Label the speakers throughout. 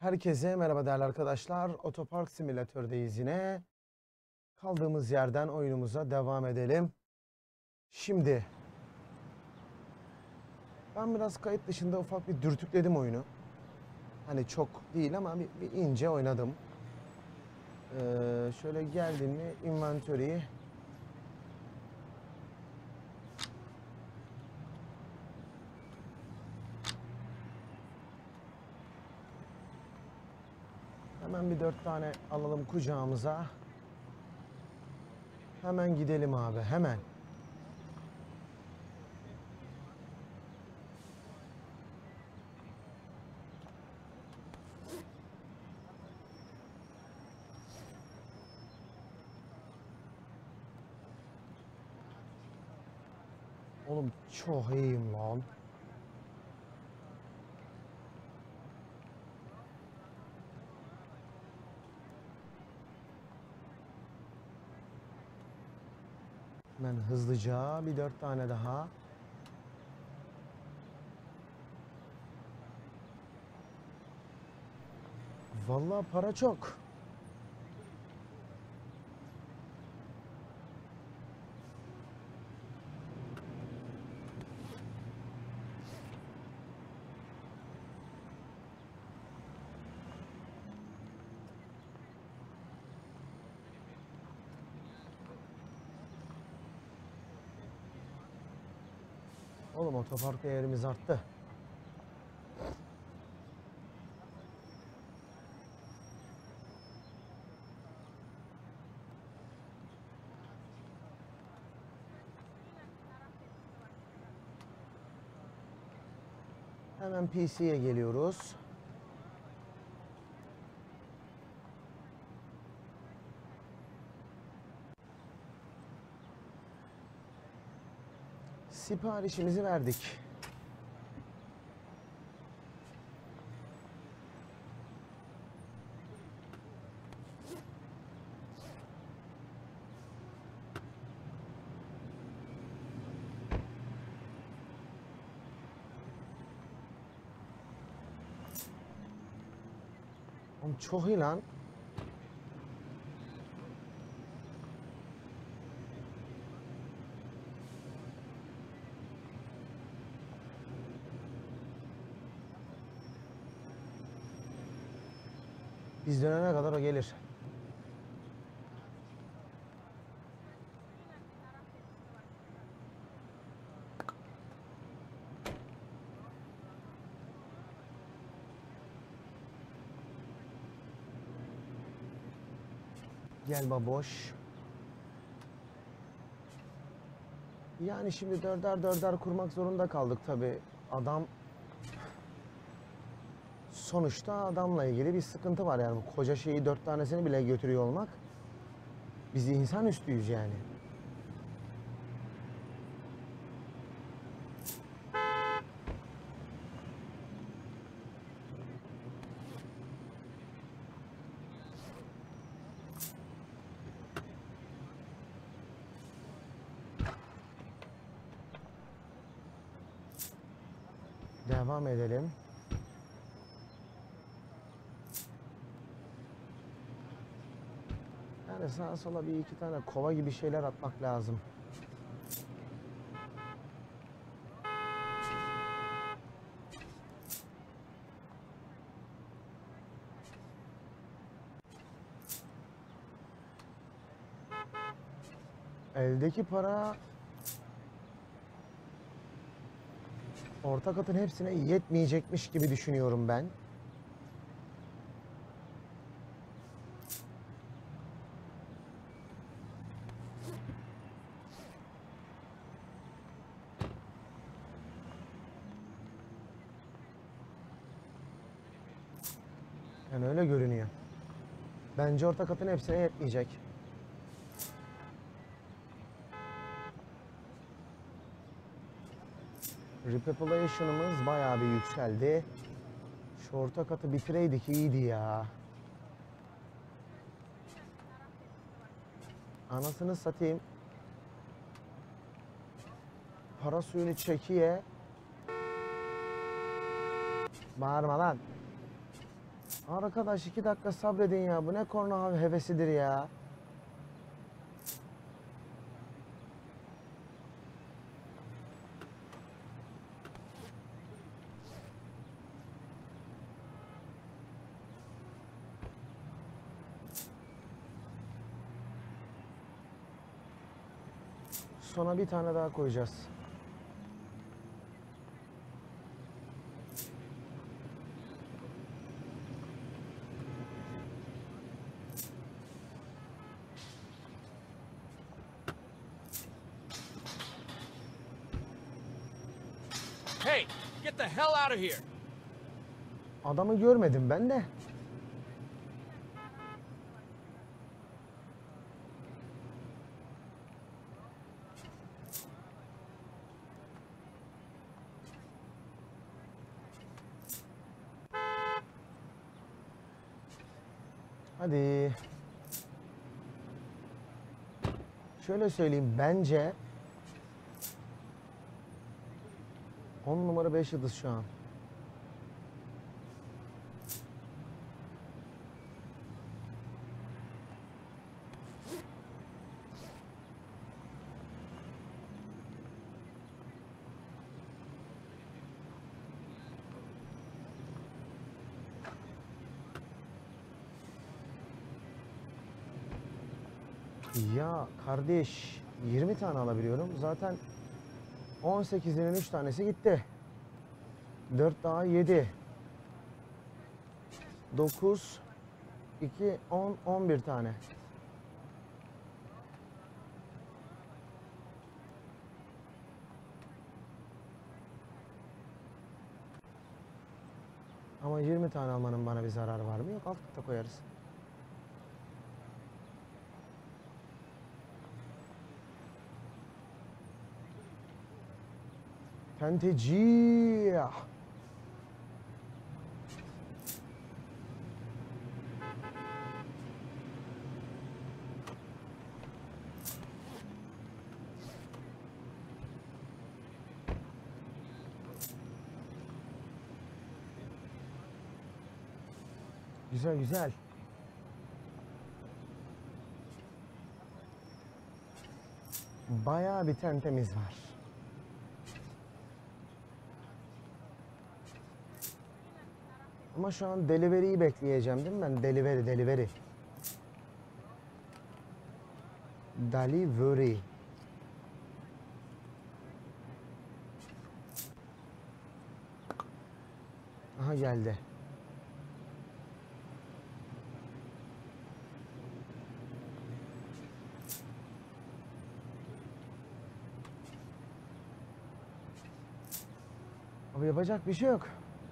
Speaker 1: Herkese merhaba değerli arkadaşlar. Otopark simülatördeyiz yine. Kaldığımız yerden oyunumuza devam edelim. Şimdi ben biraz kayıt dışında ufak bir dürtükledim oyunu. Hani çok değil ama bir ince oynadım. Şöyle geldim mi inventory'yi hemen bir 4 tane alalım kucağımıza. Hemen gidelim abi, hemen. Oğlum çok iyiyim lan. Hemen hızlıca bir 4 tane daha. Vallahi para çok. Oğlum otopark değerimiz arttı. Hemen PC'ye geliyoruz. Siparişimizi verdik. Oğlum çok iyi lan. Biz dönene kadar o gelir. Gel baboş. Yani şimdi dörder dörder kurmak zorunda kaldık tabi. Adam sonuçta adamla ilgili bir sıkıntı var yani. Bu koca şeyi 4 tanesini bile götürüyor olmak. Biz insan üstüyüz yani. Devam edelim. Yani sağa sola bir iki tane kova gibi şeyler atmak lazım. Eldeki para orta katın hepsine yetmeyecekmiş gibi düşünüyorum ben. Yani öyle görünüyor. Bence orta katın hepsine yetmeyecek. Repopulation'ımız bayağı bir yükseldi. Şu orta katı bitireydik iyiydi ya. Anasını satayım. Para suyunu çekiye. Bağırma lan. Arkadaş 2 dakika sabredin ya. Bu ne korna hevesidir ya. Sona bir tane daha koyacağız.
Speaker 2: Hey, get the hell out of here.
Speaker 1: Adamı görmedim ben de. Hadi. Şöyle söyleyeyim, bence 10 numara 5 yıldız şu an. Ya kardeş 20 tane alabiliyorum. Zaten 18'inin 3 tanesi gitti. 4 daha 7. 9 2 10 11 tane. Ama 20 tane almanın bana bir zararı var mı? Yok, alt kata koyarız. Tenteci. Güzel güzel. Bayağı bir tentemiz var. Ama şu an delivery'yi bekleyeceğim değil mi ben? Delivery. Delivery. Aha geldi. Abi yapacak bir şey yok.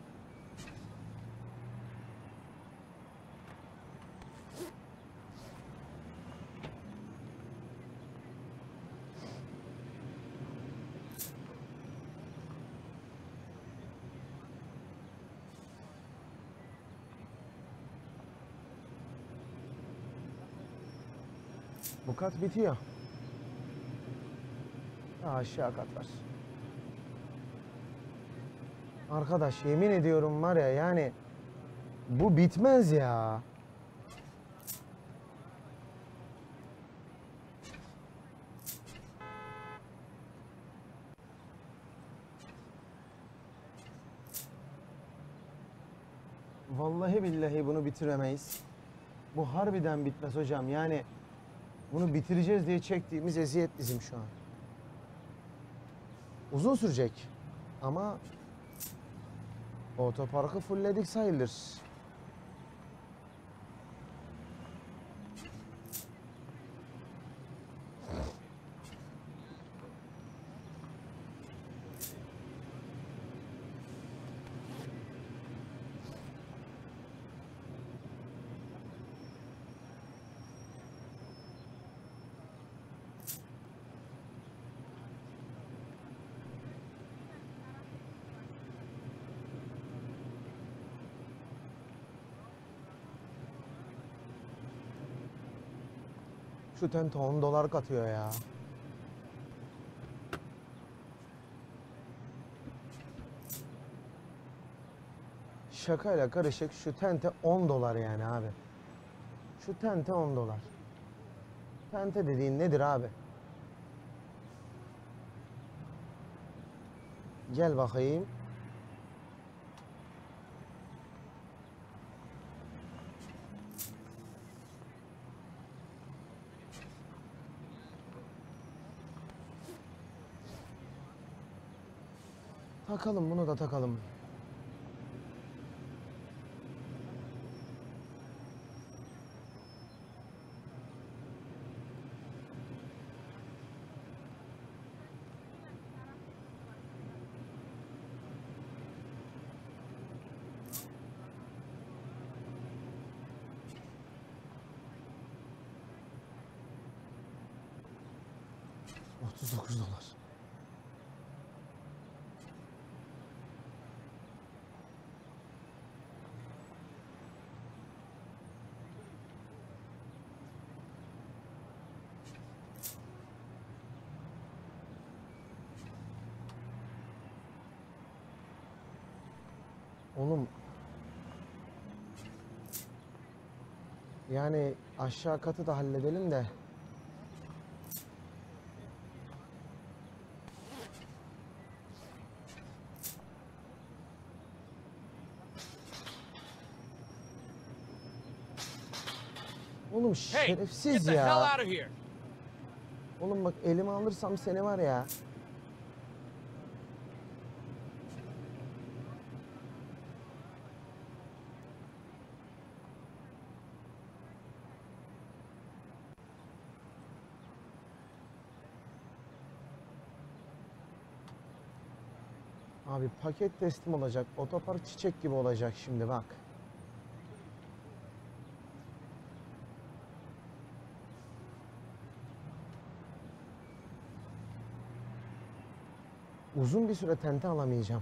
Speaker 1: Bu kat bitiyor. Daha aşağı kat var. Arkadaş yemin ediyorum var ya, yani bu bitmez ya. Vallahi billahi bunu bitiremeyiz. Bu harbiden bitmez hocam. Yani bunu bitireceğiz diye çektiğimiz eziyet bizim şu an. Uzun sürecek. Ama otoparkı fullledik sayılır. Şu tente $10 katıyor ya. şakayla karışık şu tente 10 dolar yani abi. Şu tente 10 dolar. Tente dediğin nedir abi? Gel bakayım. Takalım, bunu da takalım. $39. Oğlum, yani aşağı katı da halledelim de. Oğlum
Speaker 2: Hey, get
Speaker 1: şerefsiz
Speaker 2: the hell
Speaker 1: ya.
Speaker 2: out of here.
Speaker 1: Oğlum bak, elime alırsam seni var ya. Abi paket teslim olacak. Otopark çiçek gibi olacak şimdi bak. Uzun bir süre tente alamayacağım.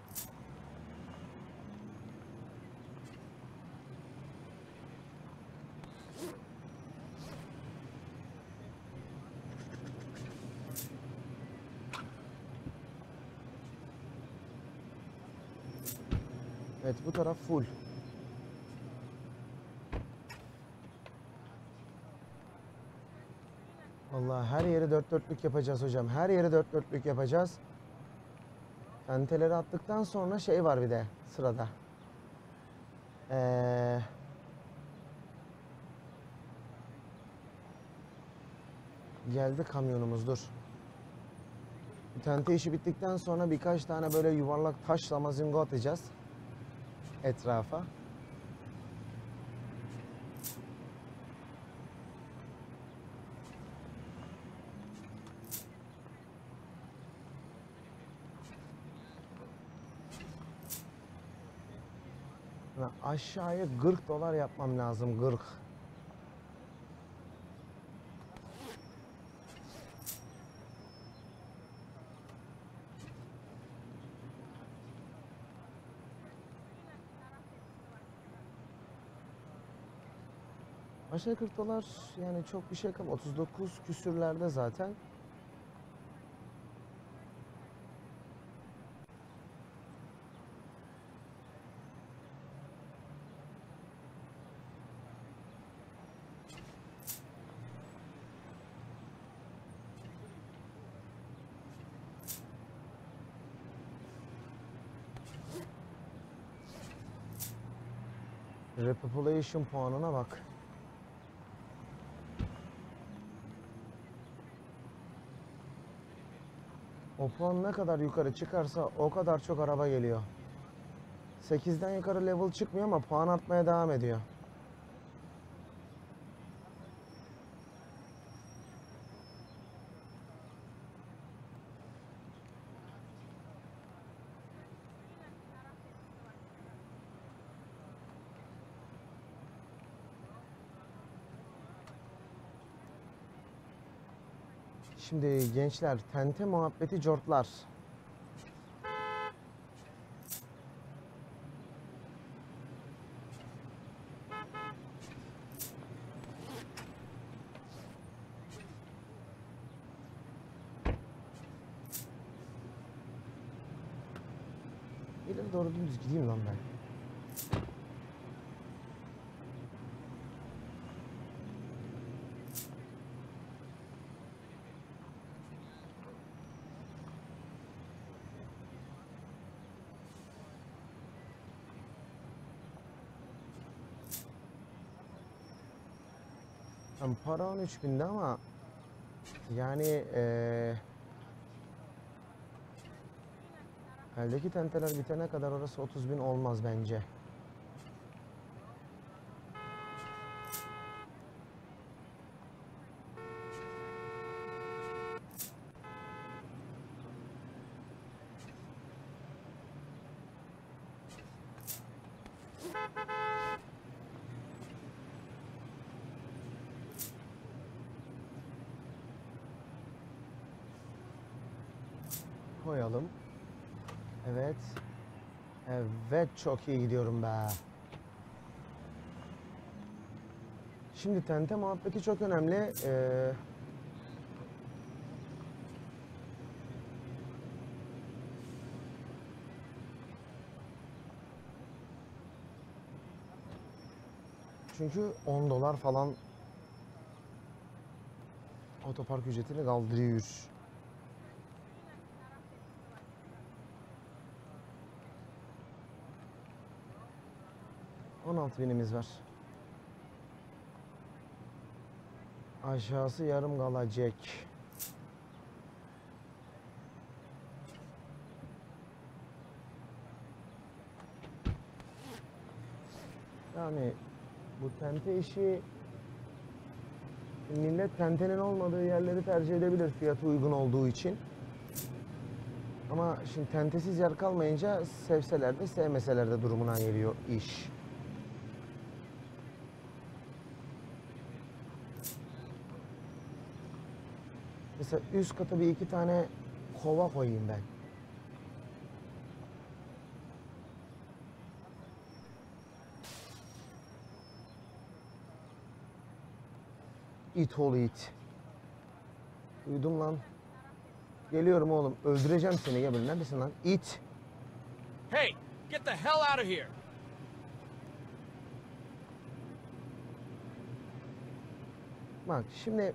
Speaker 1: Evet, bu taraf full. Vallahi her yeri dört dörtlük yapacağız hocam. Her yeri dört dörtlük yapacağız. Tenteleri attıktan sonra şey var bir de sırada. Geldi kamyonumuz, dur. Bu tente işi bittikten sonra birkaç tane böyle yuvarlak taş lamazingo atacağız etrafa. Aşağıya 40 dolar yapmam lazım, 40. Aşağı 40 dolar yani çok bir şey kalmadı. 39 küsürlerde zaten. Repopulation puanına bak. O puan ne kadar yukarı çıkarsa o kadar çok araba geliyor. 8'den yukarı level çıkmıyor ama puan artmaya devam ediyor. Şimdi gençler, tente muhabbeti cortlar. İleri doğru dümdüz gideyim lan ben. Yani para 13.000'di ama yani eldeki tenteler bitene kadar orası 30.000 olmaz bence. Koyalım. Evet. Evet, çok iyi gidiyorum be. Şimdi tente muhabbeti çok önemli. Çünkü 10 dolar falan otopark ücretini kaldırıyor. 16.000'imiz var. Aşağısı yarım kalacak. Yani bu tente işi, millet tentenin olmadığı yerleri tercih edebilir fiyatı uygun olduğu için. Ama şimdi tentesiz yer kalmayınca sevseler de sevmeseler de durumuna geliyor iş. Mesela üst kata bir iki tane kova koyayım ben. İt oğlu it. Duydum lan. Geliyorum oğlum. Öldüreceğim seni. Gel, neredesin lan? İt.
Speaker 2: Hey, get the hell out of here!
Speaker 1: Bak şimdi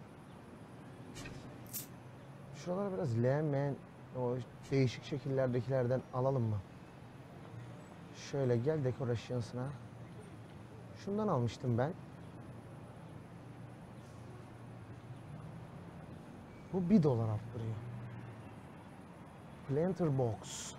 Speaker 1: şuralara biraz leğen, o değişik şekillerdekilerden alalım mı? Şöyle gel decoration'sına. Şundan almıştım ben. Bu 1 dolar arttırıyor. Planter box.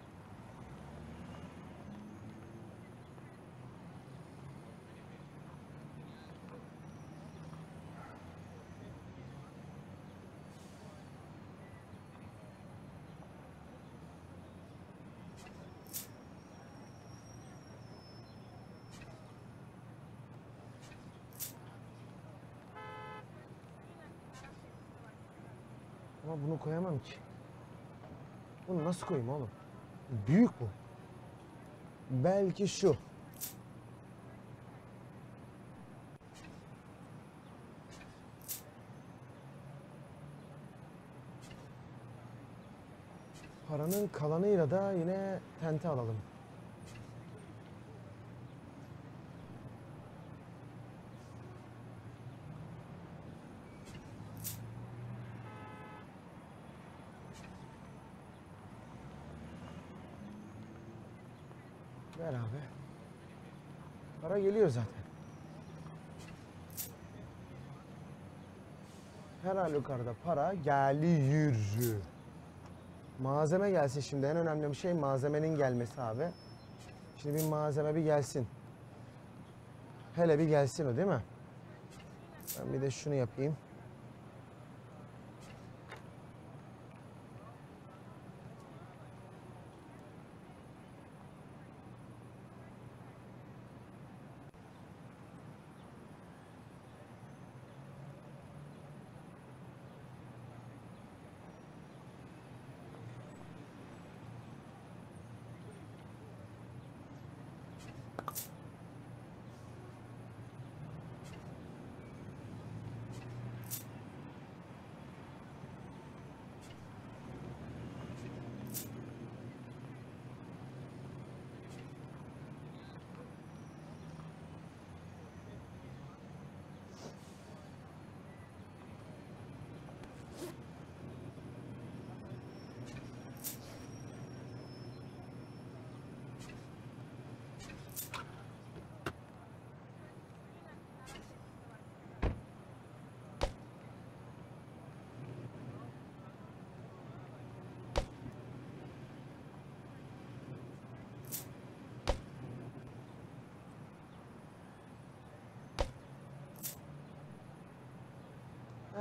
Speaker 1: Ama bunu koyamam ki. Bunu nasıl koyayım oğlum? Büyük bu. Belki şu. Paranın kalanıyla da yine tente alalım. Ver abi. Para geliyor zaten. Her halükarda para geliyor. Malzeme gelsin şimdi. En önemli bir şey malzemenin gelmesi abi. Şimdi bir malzeme bir gelsin. Hele bir gelsin o, değil mi? Ben bir de şunu yapayım.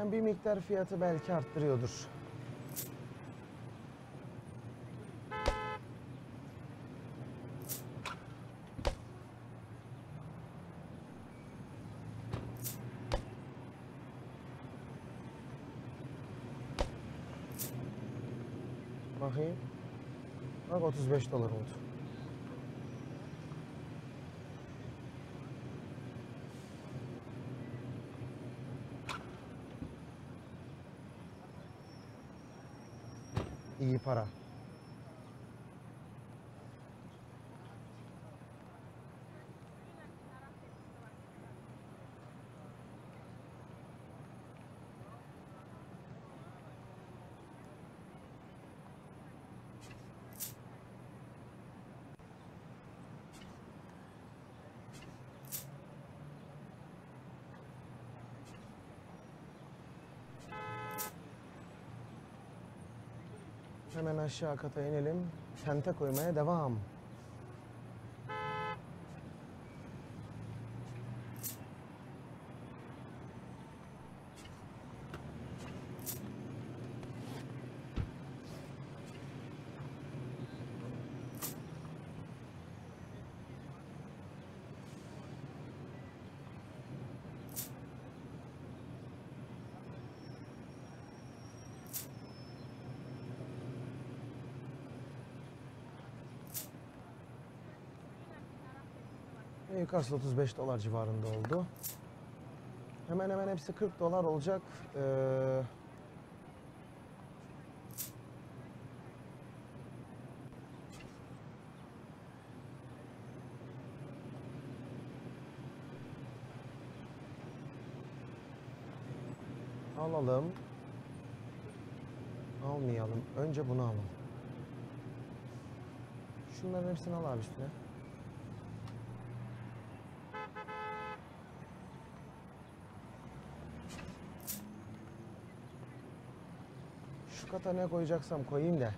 Speaker 1: Yani bir miktar fiyatı belki arttırıyordur. Bakayım. Bak 35 dolar oldu. İyi para. Hemen aşağı kata inelim. Tente koymaya devam. Yukarısı 35 dolar civarında oldu. Hemen hemen hepsi 40 dolar olacak. Alalım. Almayalım. Önce bunu alalım. Şunların hepsini al abi üstüne. Şu kata ne koyacaksam koyayım da.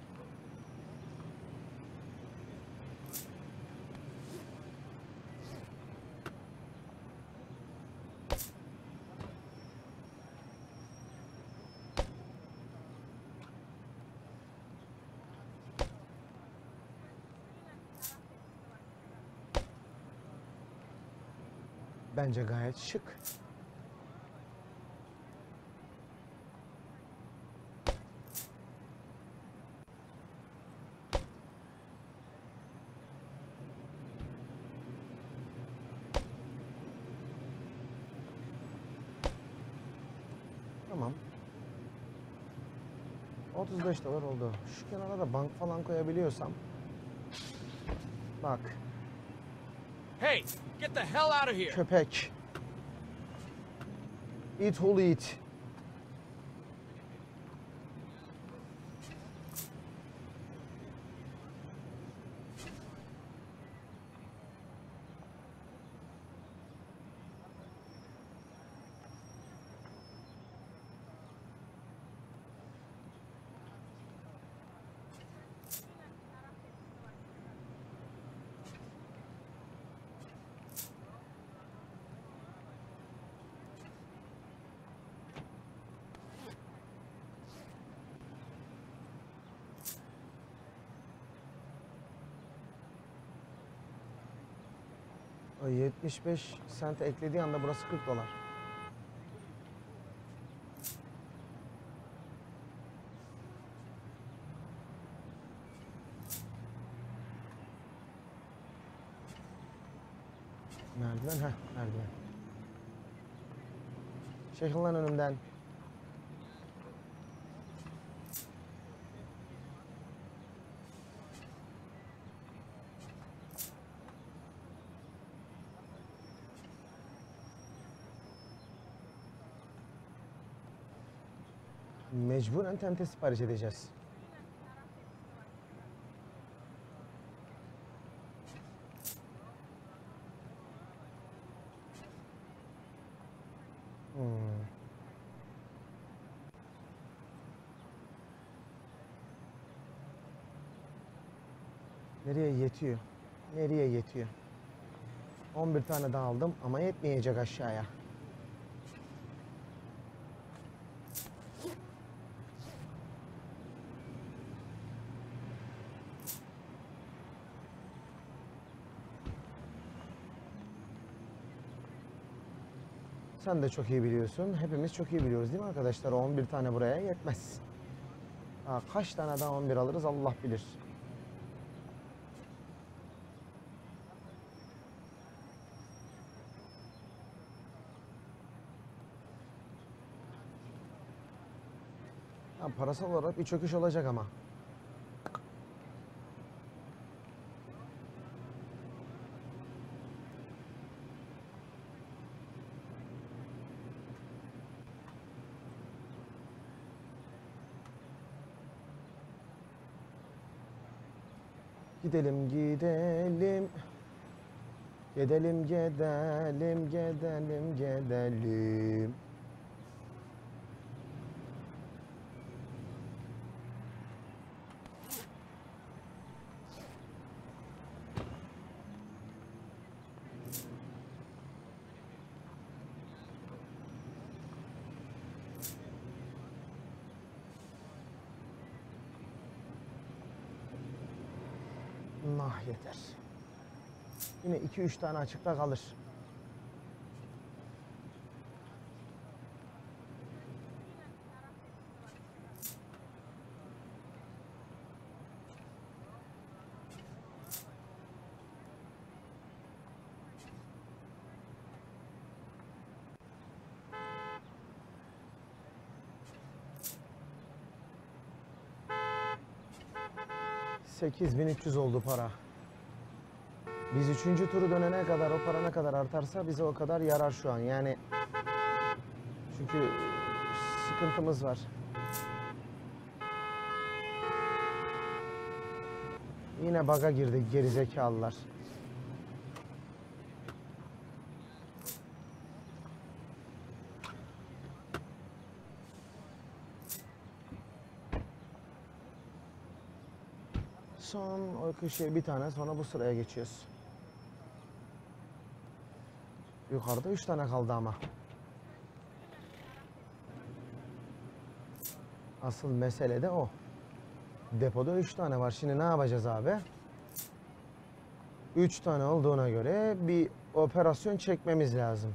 Speaker 1: Bence gayet şık. Tamam. 35 dolar oldu. Şu kenara da bank falan koyabiliyorsam. Bak.
Speaker 2: Hey, get the hell out of here!
Speaker 1: Köpek. It will eat. O 75 sent eklediği anda burası 40 dolar. Merdiven, merdiven. Çekil lan önümden. Mecburen tente sipariş edeceğiz. Nereye yetiyor? Nereye yetiyor? 11 tane daha aldım ama yetmeyecek aşağıya. Sen de çok iyi biliyorsun. Hepimiz çok iyi biliyoruz değil mi arkadaşlar? O 11 tane buraya yetmez. Ha, kaç tane daha 11 alırız Allah bilir. Ha, parasal olarak bir çöküş olacak ama. Gidelim gidelim. Gidelim gidelim gidelim gidelim. Nah yeter. Yine 2-3 tane açıkta kalır. $8.300 oldu para. Biz 3. turu dönene kadar o para ne kadar artarsa bize o kadar yarar şu an. Yani çünkü sıkıntımız var. Yine bug'a girdik gerizekalılar. Son o köşeye bir tane sonra bu sıraya geçiyoruz. Yukarıda 3 tane kaldı ama. Asıl mesele de o. Depoda 3 tane var. Şimdi ne yapacağız abi? 3 tane olduğuna göre bir operasyon çekmemiz lazım.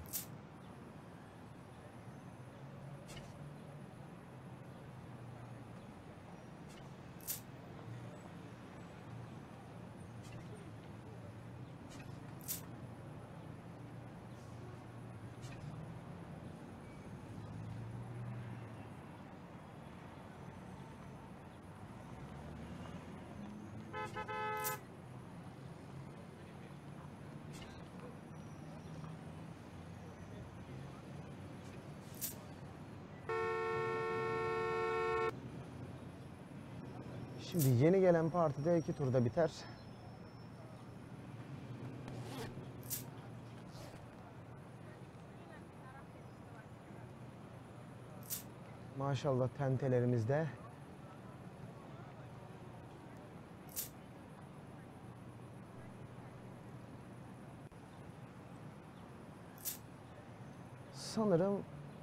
Speaker 1: Şimdi yeni gelen partide 2 turda biter. Maşallah tentelerimizde. Sanırım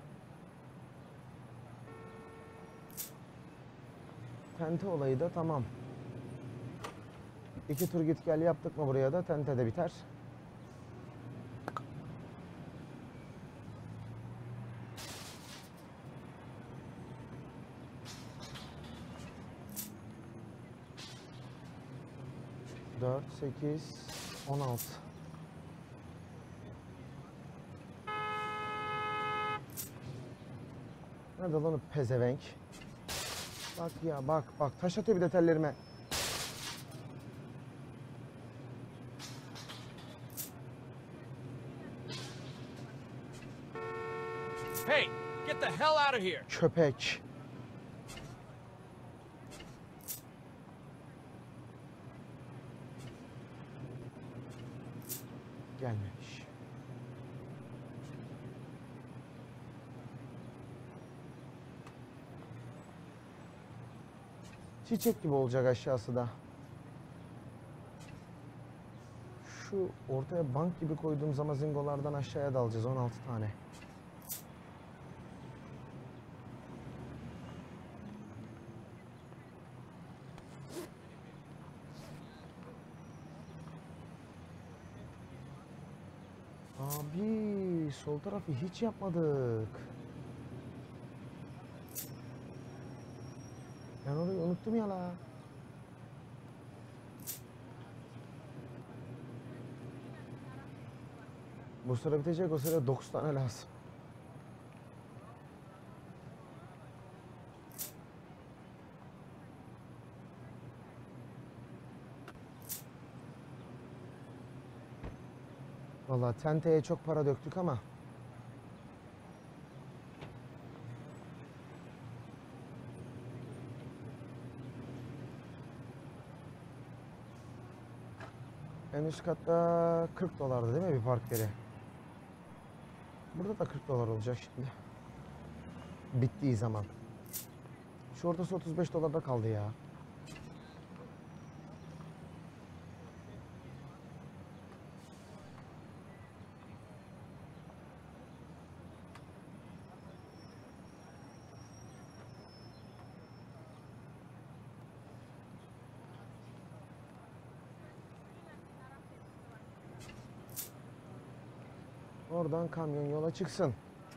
Speaker 1: tente olayı da tamam. 2 tur git gel yaptık mı buraya da tente de biter. Dört, 8, 16. Nerede lan o pezevenk? Bak ya bak bak taş atıyor bir de tellerime.
Speaker 2: Hey, get the hell out of here!
Speaker 1: Köpek. Gelmemiş. Çiçek gibi olacak aşağısı da. Şu ortaya bank gibi koyduğumuz amazingolardan aşağıya dalacağız 16 tane. Abi sol tarafı hiç yapmadık. Ben orayı unuttum ya la. Bu sıra bitecek, o sıra 9 tane lazım. Vallahi tenteye çok para döktük ama en üst katta 40 dolardı değil mi bir park yeri? Burada da 40 dolar olacak şimdi. Bittiği zaman. Şu ortası 35 dolarda kaldı ya. Oradan kamyon yola çıksın.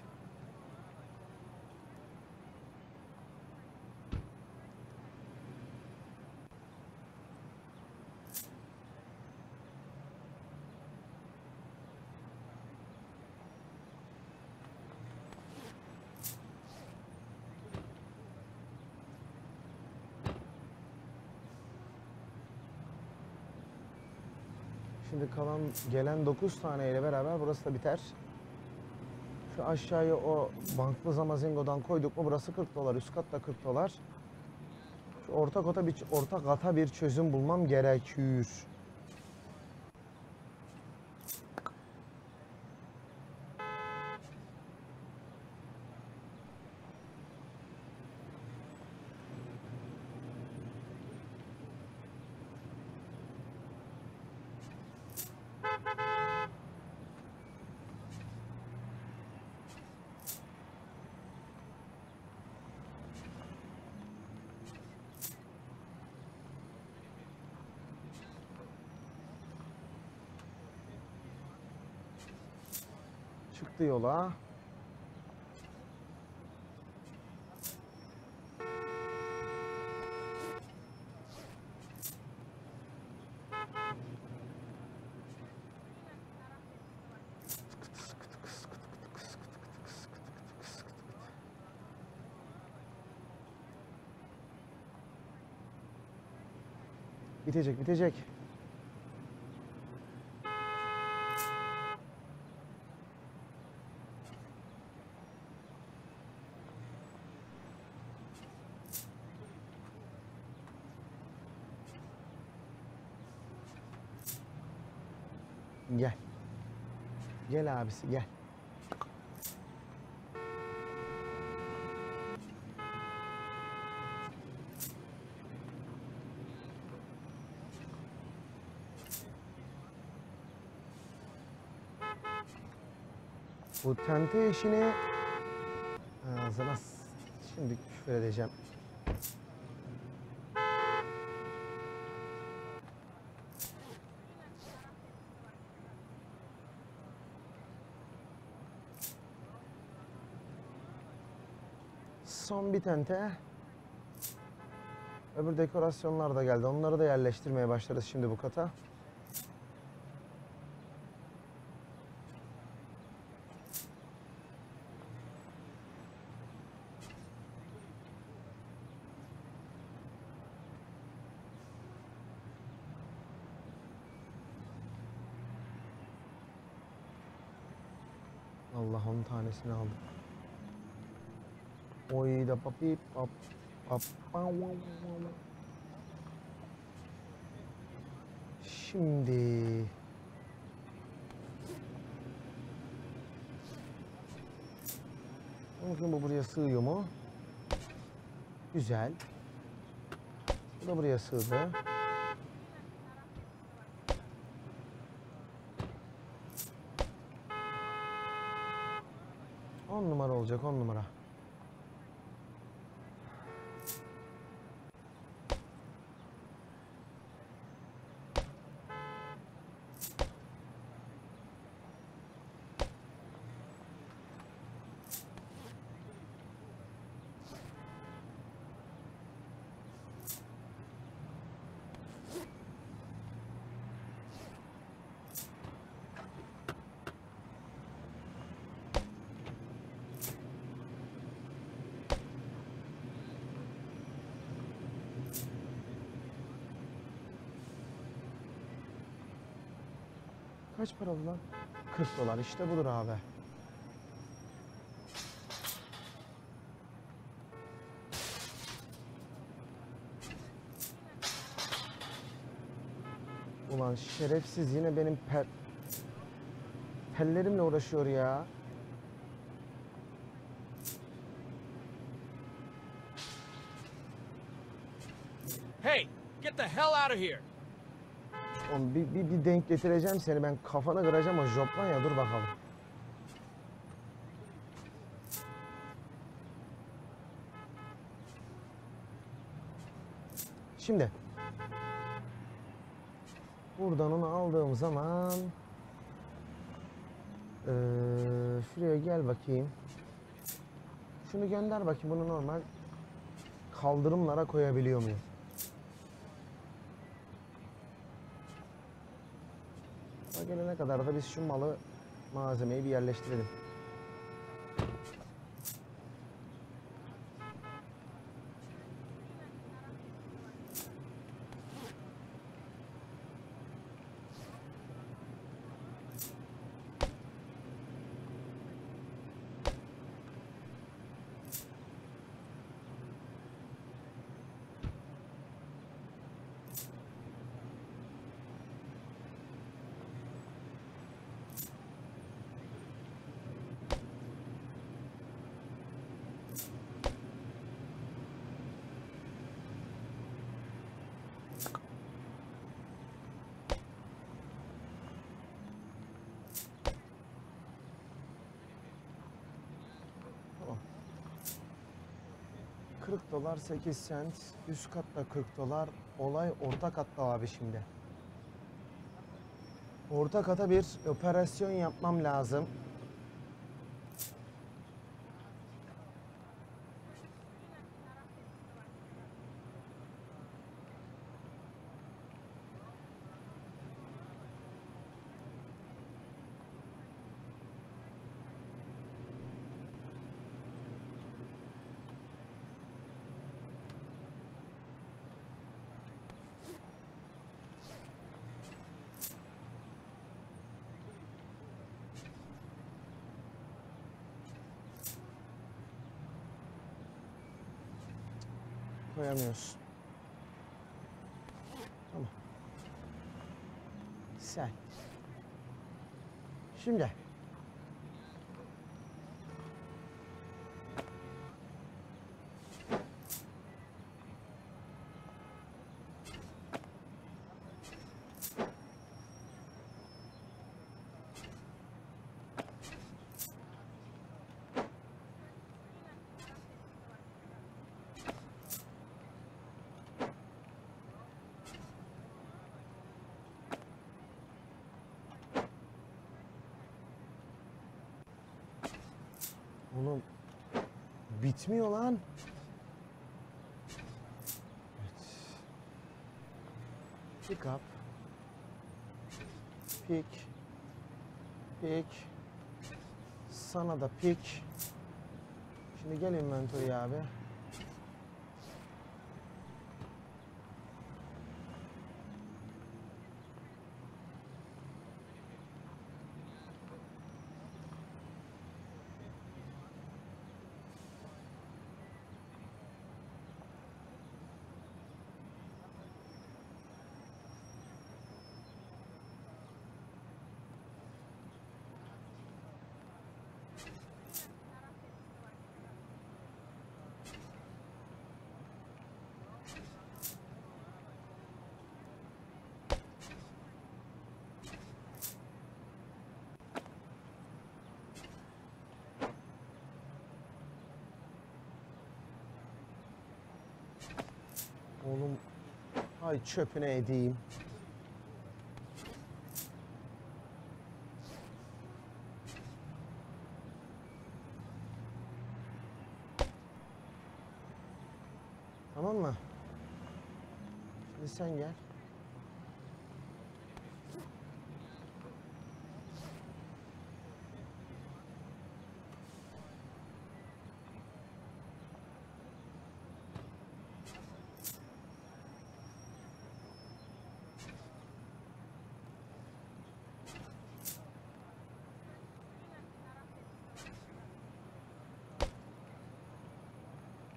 Speaker 1: Şimdi kalan gelen 9 tane ile beraber burası da biter. Şu aşağıya o banklı Zamazingo'dan koyduk mu burası 40 dolar. Üst kat da 40 dolar. Şu orta kata bir çözüm bulmam gerekiyor. Çıktı yola. Bitecek, bitecek. Gel. Gel abisi gel. Bu tente işini ağzına şimdi küfür edeceğim. Son bir tente. Öbür dekorasyonlar da geldi. Onları da yerleştirmeye başlarız şimdi bu kata. Allah 10 tanesini aldım. Oy da papi pap pap. Şimdi bakın bu buraya sığıyor mu? Güzel. Bu da buraya sığdı. On numara olacak, 10 numara. Kaç para bu lan? 40 dolar işte budur abi. Ulan şerefsiz yine benim tellerimle uğraşıyor ya.
Speaker 2: Hey, get the hell out of here!
Speaker 1: Oğlum bir denk getireceğim seni, ben kafanı kıracağım o joplan ya, dur bakalım. Şimdi buradan onu aldığım zaman şuraya gel bakayım. Şunu gönder bakayım, bunu normal kaldırımlara koyabiliyor muyum? O gelene kadar da biz şu malzemeyi bir yerleştirelim. Tamam. 40 dolar 8 sent, üst katta 40 dolar. Olay orta katta abi şimdi. Orta kata bir operasyon yapmam lazım. Koyamıyorsun. Tamam. Sen. Şimdi. Oğlum bitmiyor lan. Evet. Pick up. Pick. Pick. Sana da pick. Şimdi gel inventory abi. Oğlum hay çöpüne edeyim. Tamam mı? Şimdi sen gel.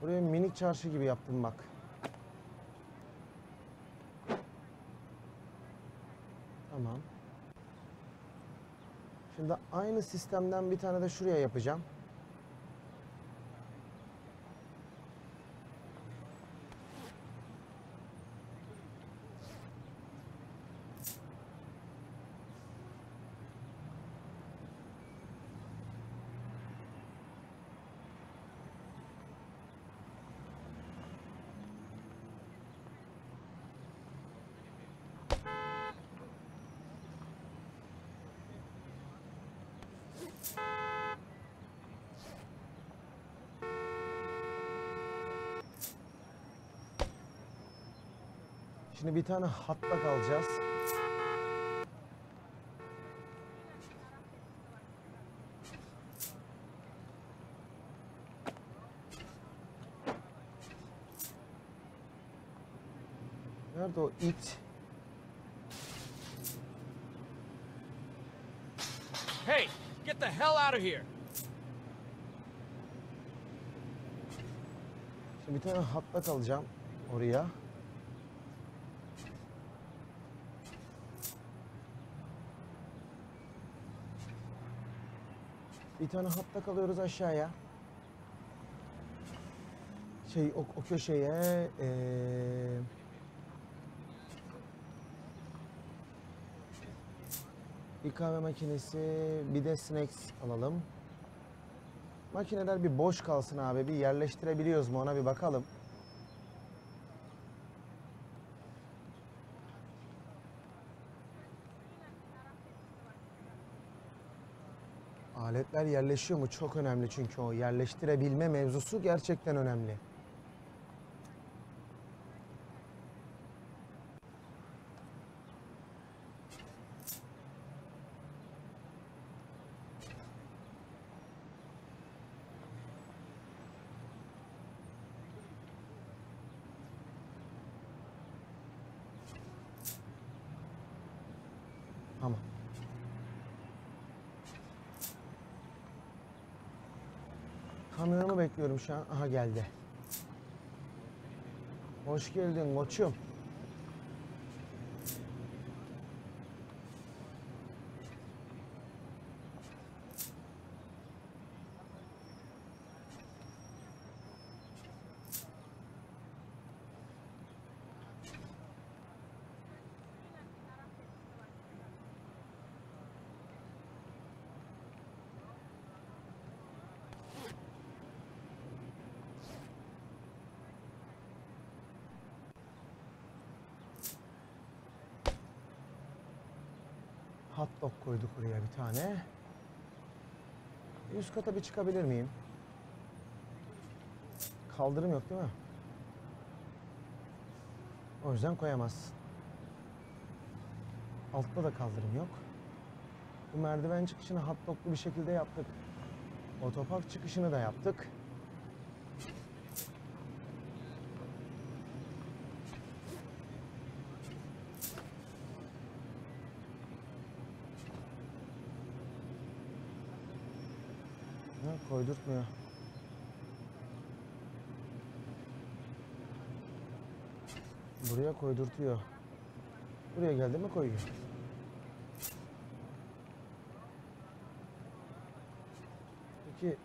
Speaker 1: Buraya minik çarşı gibi yaptım bak. Tamam. Şimdi aynı sistemden bir tane de şuraya yapacağım. Şimdi bir tane hatta kalacağız. Nerede o it?
Speaker 2: Hey, get the hell out of here!
Speaker 1: Şimdi bir tane hatta kalacağım oraya. Bir tane hatta kalıyoruz aşağıya. O köşeye bir kahve makinesi, bir de snacks alalım. Makineler bir boş kalsın abi. Bir yerleştirebiliyoruz mu ona bir bakalım. Aletler yerleşiyor mu? Çok önemli çünkü o yerleştirebilme mevzusu gerçekten önemli. Tamam. Kamyonumu bekliyorum şu an. Aha geldi. Hoş geldin koçum. Hot dog koyduk buraya bir tane. Üst kata bir çıkabilir miyim? Kaldırım yok değil mi? O yüzden koyamazsın. Altta da kaldırım yok. Bu merdiven çıkışını hot doglu bir şekilde yaptık. Otopark çıkışını da yaptık. Ha, koydurtmuyor. Buraya koydurtuyor. Buraya geldi mi koyuyor. Peki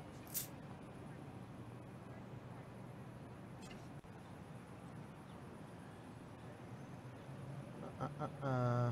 Speaker 1: aa.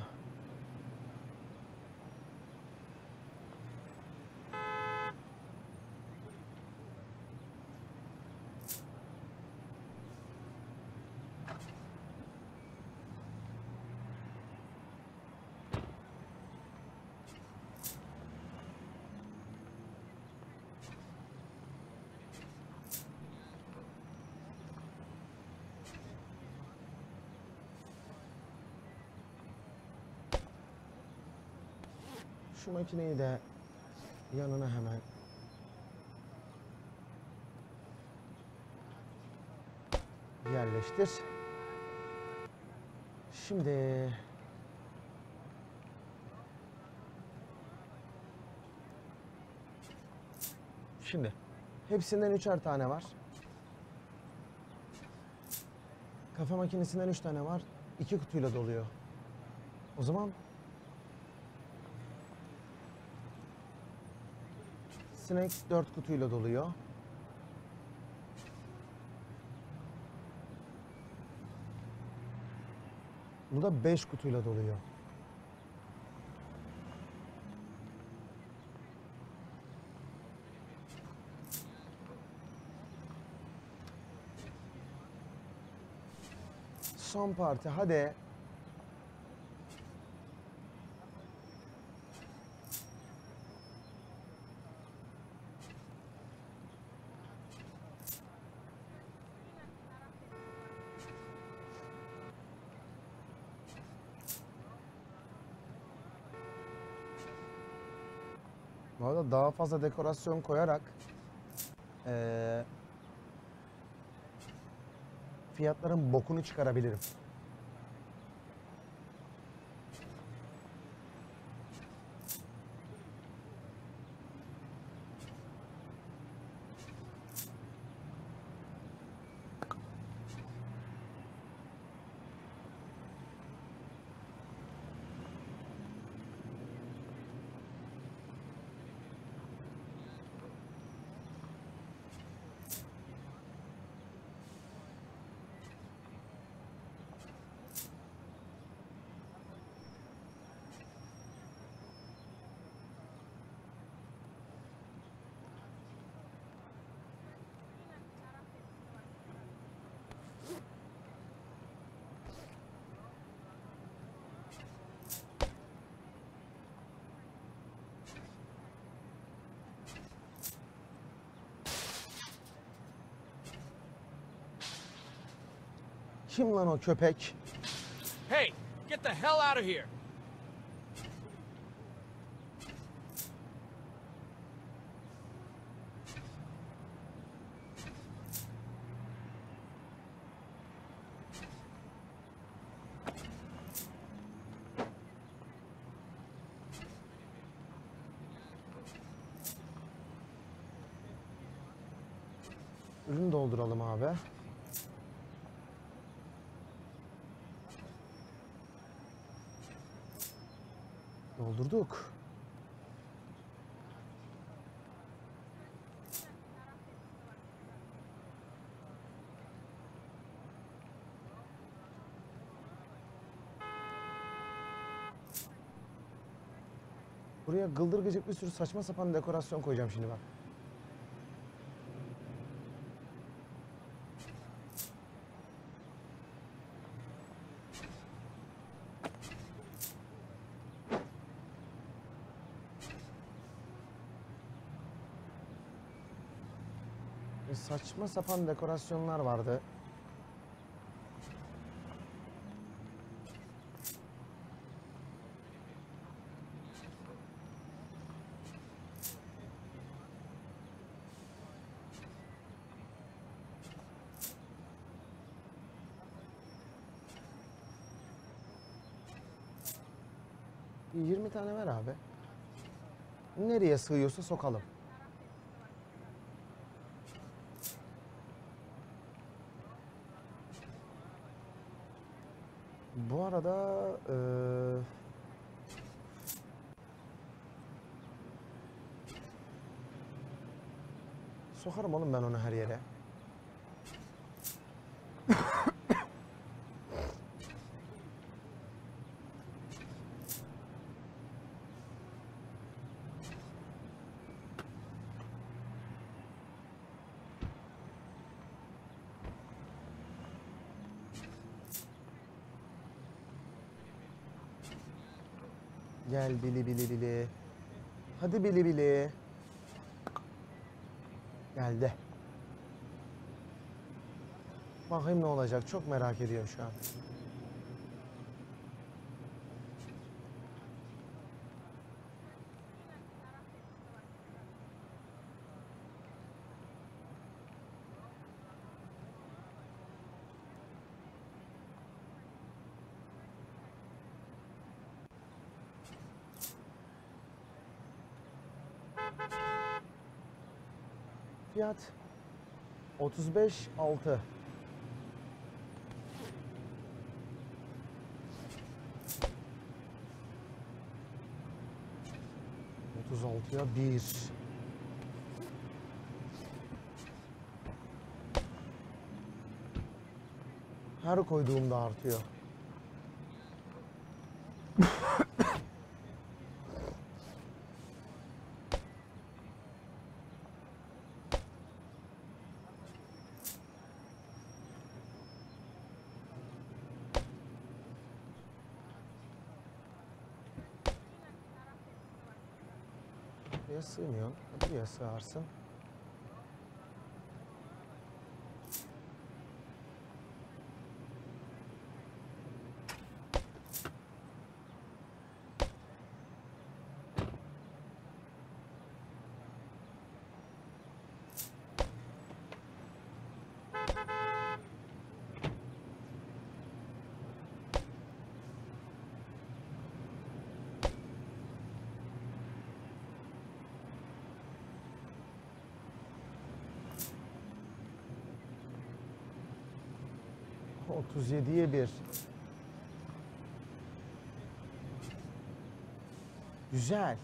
Speaker 1: Şu makineyi de yanına hemen yerleştir. Şimdi hepsinden 3'er tane var. Kafe makinesinden 3 tane var. 2 kutuyla doluyor. O zaman Snacks 4 kutuyla doluyor. Bu da 5 kutuyla doluyor. Son parti hadi. Bu arada daha fazla dekorasyon koyarak fiyatların bokunu çıkarabilirim. Kim lan o köpek?
Speaker 2: Hey, get the hell out of here!
Speaker 1: Ürün dolduralım abi. Doldurduk. Buraya gıldır gıcık bir sürü saçma sapan dekorasyon koyacağım şimdi bak. Saçma sapan dekorasyonlar vardı. Bir 20 tane ver abi. Nereye sığıyorsa sokalım. Bu arada sokarım oğlum ben onu her yere. Gel bili bili bili. Hadi bili bili. Geldi. Bakayım ne olacak. Çok merak ediyorum şu an. Fiyat 35.6. 36'ya 1. Her koyduğumda artıyor. Buraya sığmıyorsun. Buraya sığarsın. ...37'ye 1. Güzel.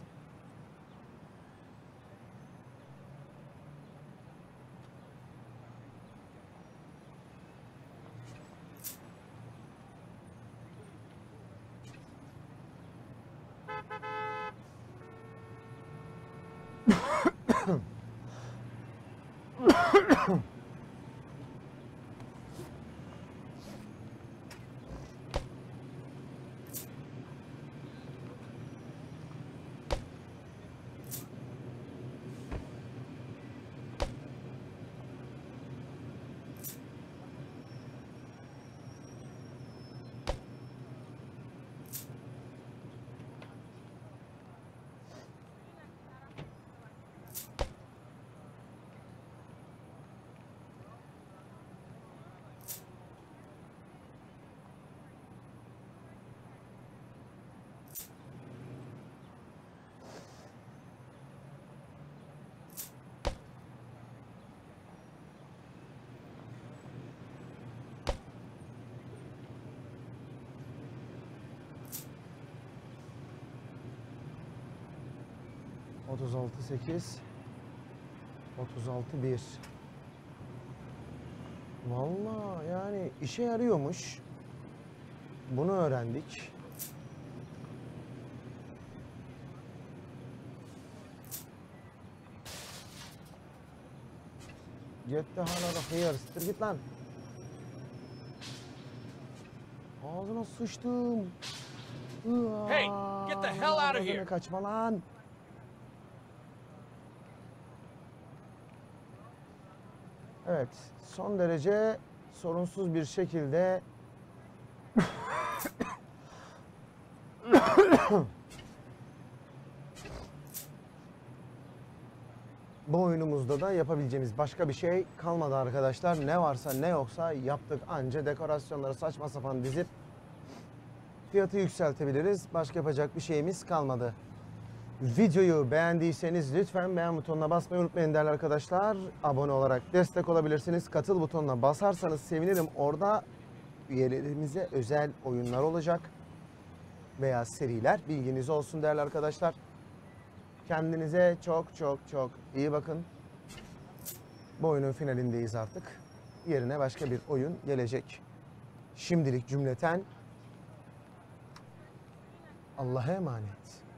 Speaker 1: ...36-8... ...36-1... Vallahi yani işe yarıyormuş. Bunu öğrendik. Get the hell out of here. Siktir git lan. Ağzına sıçtım.
Speaker 2: Hey, get the hell out of here.
Speaker 1: Kaçma lan. Evet, son derece sorunsuz bir şekilde bu oyunumuzda da yapabileceğimiz başka bir şey kalmadı arkadaşlar. Ne varsa ne yoksa yaptık, anca dekorasyonları saçma sapan dizip fiyatı yükseltebiliriz. Başka yapacak bir şeyimiz kalmadı. Videoyu beğendiyseniz lütfen beğen butonuna basmayı unutmayın değerli arkadaşlar. Abone olarak destek olabilirsiniz. Katıl butonuna basarsanız sevinirim. Orada üyelerimize özel oyunlar olacak veya seriler. Bilginiz olsun değerli arkadaşlar. Kendinize çok çok çok iyi bakın. Bu oyunun finalindeyiz artık. Yerine başka bir oyun gelecek. Şimdilik cümleten Allah'a emanet.